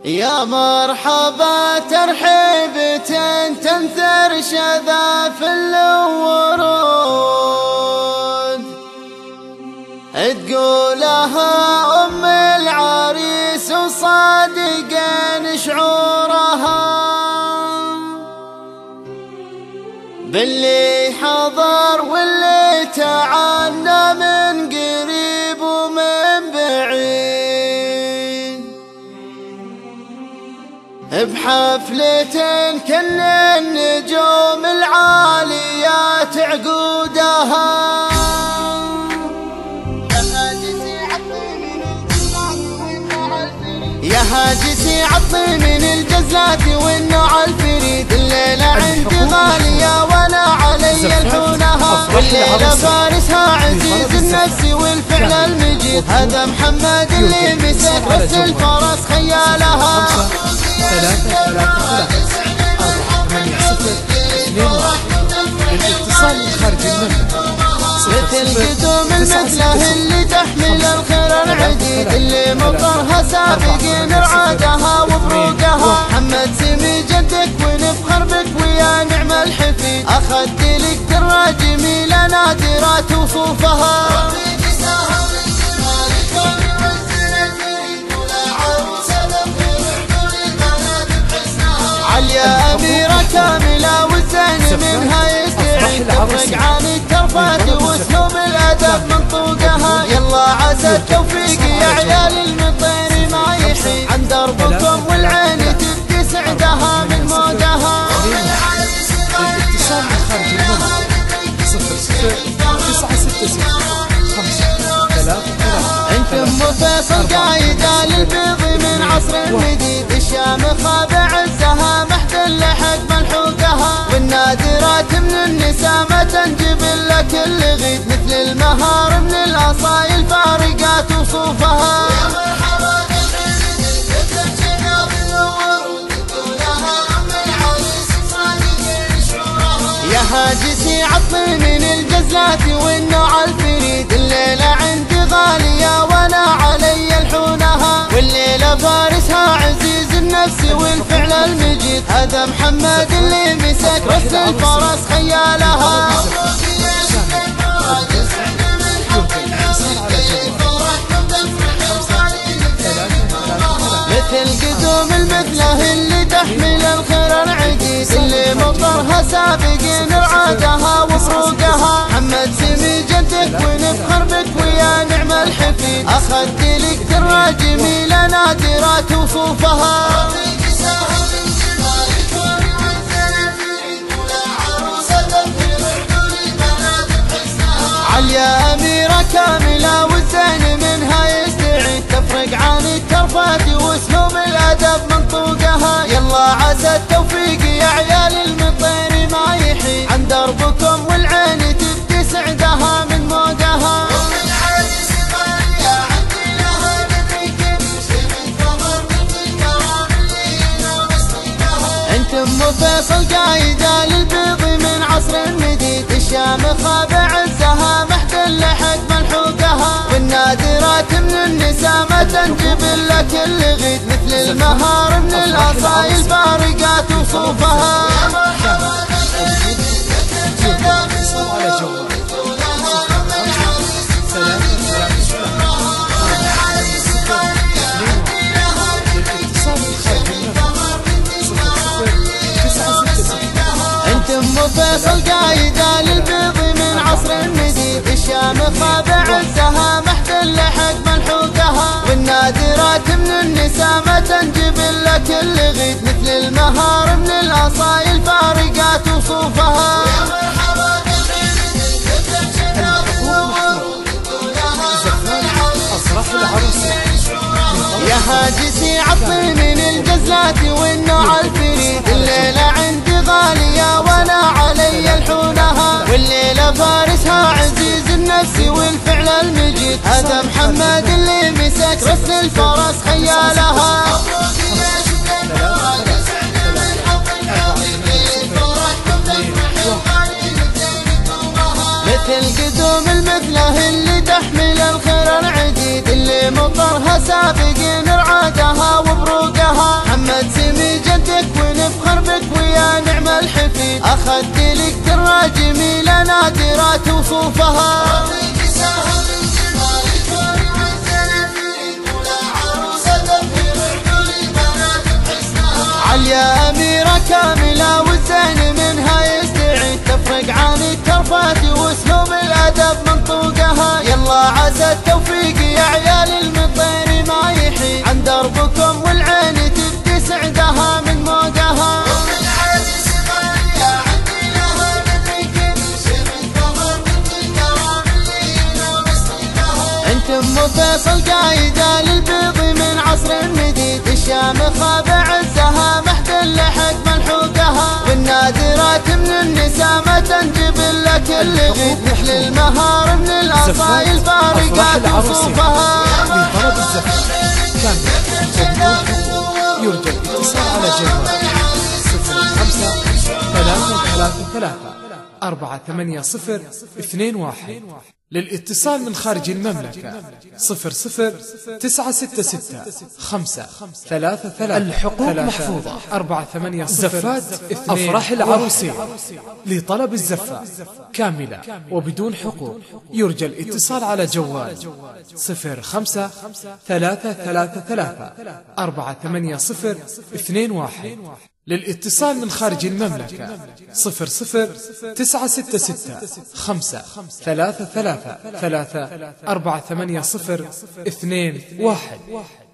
يا مرحبا ترحيبة تنثر شذاف الورود، تقولها أم العريس وصادقين شعورها، باللي حضر واللي تعانى من قريب ومن بعيد، بحفلة كل النجوم العاليات عقودها. يا هاجسي عطني من الجزلات والنوع الفريد، الليلة عندي غالية ولا علي الحونها، والليلة فارسها عزيز النفس والفعل المجيد، هذا محمد اللي مسك بس الفرس خيالها. الاتصال من خارج المملكة مثل قدوم المثله اللي تحمل الخير العديد، اللي مطرها سابقين رعادها وبروقها، محمد سمي جدك ونفخر بك ويا نعم الحفيد، اخذت لك درة جميلة نادرة وصوفها. عليا أميرة كاملة والزين منها يستعيد، تفرق عن الترفات واسلوب الأدب منطوقها، يلا عسى التوفيق يا عيال المطير ما يحيد، عن دربكم والعين تبكي سعدها من موقها. الاتصال من خارج المملكة 00 966 انتم فيصل قايدة للبيض من عصر جديد، الشامخة بعزها محتل حق ملحوقها، والنادرات من النساء ما تنجب الا كل غيد، مثل المهار من الاصايل فارقات وصوفها. يا هاجسي عطني من الجزلات والنوع الفريد، الليلة عندي غالية ولا علي الحونها، والليلة فارسها عزيز النفس والفعل المجيد، هذا محمد اللي مسك بس الفرس خيالها. مثل قدوم المثله اللي تحمل الخير العديد، اللي مطرها سابقين رعادها وفروقها، محمد سمي جدك ونفخر بك ويا نعم الحفيد، اخذت لك درة جميلة نادرة وصوفها. عليا أميرة كاملة والزين منها يستعيد، تفرق عن الترفات واسلوب الأدب منطوقها، يلا عسى التوفيق يا عيال المطير ما يحيد، عن دربكم والعين تبكي سعدها من موقها. انتم فيصل قايدة للبيض من عصر مديد، الشامخة بعزها محتل حق ملحوقها، والنادرات من النساء ما تنجب الا كل غيد، مثل المهار من الاصايل فارقات وصوفها. انتم فيصل قايدة للبيض من عصر مديد، الشامخة بعزها محتل حق ملحوقها، والنادرات من النساء ما تنجب الا كل غيد، مثل المهار من الاصايل فارقات وصوفها. يا هاجسي عطني من الجزلات والنوع الفريد، الليلة عندي غالية ولا علي الحونها، والليلة فارسها عزيز النفس والفعل المجيد، هذا محمد اللي مسك رسل الفرس خيالها. مثل قدوم المثله اللي تحمل الخير العديد، اللي مطرها سابقين رعادها وبروقها، لك ويا نعم الحفيد، أخذت لك درة جميلة نادرة توصوفها. عليا أميرة كاملة والزين منها يستعيد، تفرق عن الترفات واسلوب الأدب منطوقها. يلا عسى التوفيق يا عيال المطير ما يحيد، عن دربكم والعين تبدي سعدها من موقها. انتم فيصل قايدة للبيض من عصر مديد، الشامخة بعزها محتل حق ملحوقها. والنادرات من النساء ما تنجب الا كل غيد، مثل المهار من الاصايل فارقات وصوفها. طلب الزفاف كامل يرجى الاتصال على جوال 05-333-480-21. للاتصال من خارج المملكة 00-966-533. الحقوق محفوظة 480 زفات أفراح العروسين. لطلب الزفة كاملة وبدون حقوق يرجى الاتصال على جوال 05-333-480-21. للاتصال من خارج المملكة 00-966-533-480-21.